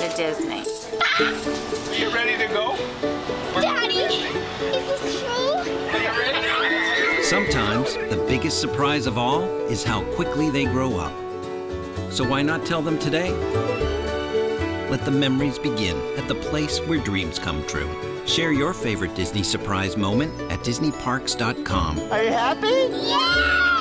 to Disney. Are you ready to go? Daddy, is this true? Are you ready? Sometimes the biggest surprise of all is how quickly they grow up. So why not tell them today? Let the memories begin at the place where dreams come true. Share your favorite Disney surprise moment at DisneyParks.com. Are you happy? Yeah!